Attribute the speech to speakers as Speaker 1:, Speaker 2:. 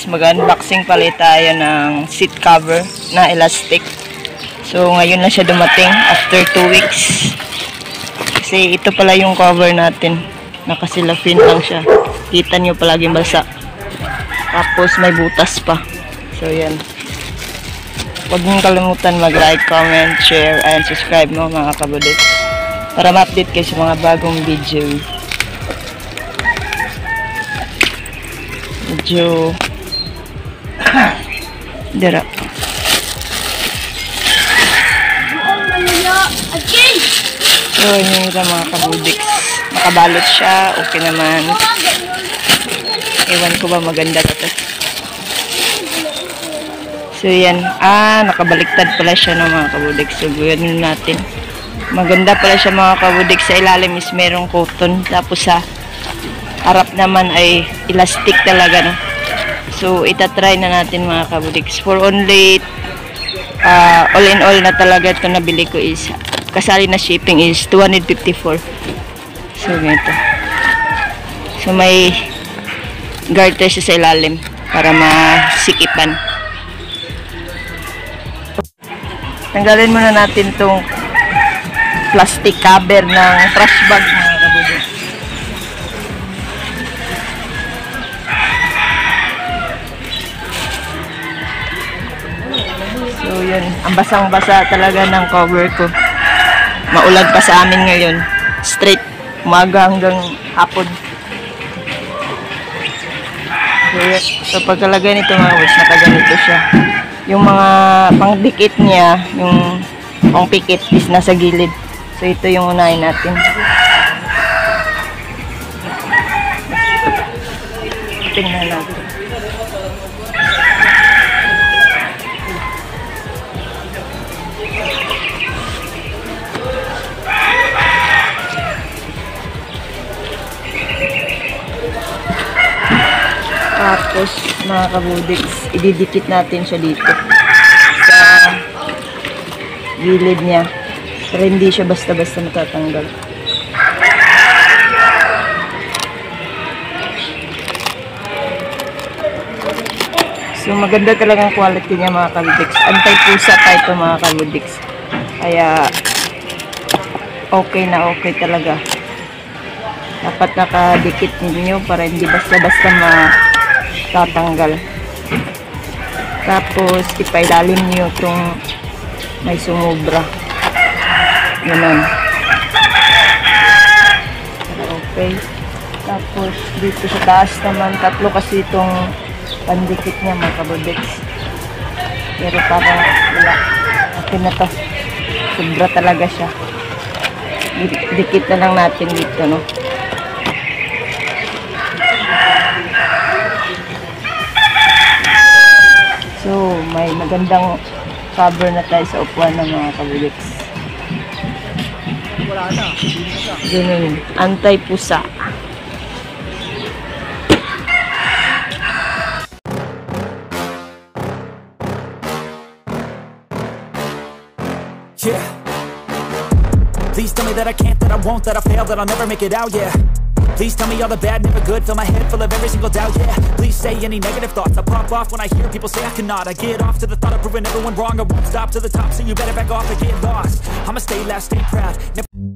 Speaker 1: Kabudix, mag-unboxing pala tayo ng seat cover na elastic. So ngayon lang siya dumating after 2 weeks. Kasi ito pala yung cover natin. Nakasilafin lang siya. Kita nyo palaging basa. Tapos may butas pa. So yan. Huwag niyong kalimutan mag-like, comment, share, and subscribe mo mga Kabudix. Para ma-update kayo sa mga bagong video. Medyo dira. So yun yung mga Kabudix. Nakabalot siya. Okay naman. Ewan ko ba maganda ito. So yan. Nakabaliktad pala siya ng mga Kabudix. So gawin natin. Maganda pala siya mga Kabudix. Sa ilalim is merong cotton. Tapos sa harap naman ay elastic talaga, no? So itatry na natin mga Kabudix. For only all in all na talaga ito nabili ko is kasali na shipping is 254. So ganito. So may garter siya sa ilalim para masikipan. Tanggalin muna natin tong plastic cover ng trash bag mga Kabudix. So yun, ang basang-basa talaga ng cover ko. Maulan pa sa amin ngayon. Straight, umaga hanggang hapon. So, yun. So pagkalagay nito mga Kabudix, nakaganito siya. Yung mga pangdikit niya, yung pangpikit is nasa gilid. So ito yung unahin natin. Tingnan natin. Tapos mga Kabudix, ididikit natin siya dito sa gilid niya para hindi siya basta-basta matatanggal. So maganda talagang quality niya mga Kabudix. Anti-pusa pa ito mga Kabudix. Kaya okay na okay talaga. Dapat nakadikit ninyo para hindi basta-basta matatanggal. Tapos ipailalim niyo itong may sumobra. Ganun. Okay. Tapos dito sa taas naman, tatlo kasi itong pandikit niya mga Kabudix. Pero parang wala. Okay na to. Sobra talaga siya. Dikit na lang natin dito, no? So, may magandang cover na tayo sa upuan ng mga Kabudix. Ganun. Anti-pusa.
Speaker 2: Yeah. Please tell me that I can't, that I won't, that I fail, that I'll never make it out, yeah. Please tell me all the bad, never good, fill my head full of every single doubt, yeah. Please say any negative thoughts, I pop off when I hear people say I cannot. I get off to the thought of proving everyone wrong, I won't stop to the top, so you better back off and get lost. I'ma stay loud, stay proud.